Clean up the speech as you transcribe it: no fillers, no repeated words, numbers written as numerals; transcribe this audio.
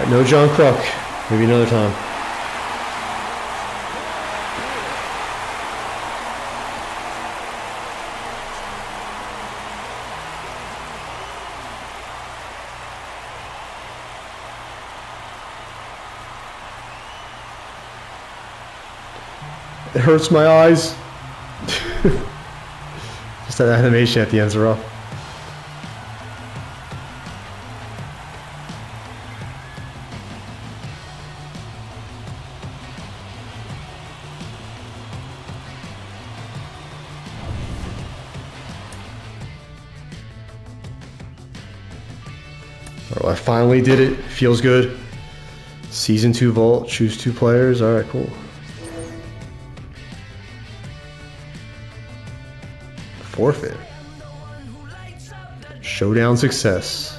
No John Kruk. Maybe another time. It hurts my eyes. Just that animation at the end's rough. Oh, I finally did it. Feels good. Season 2 vault. Choose 2 players. All right, cool. Forfeit. Showdown success.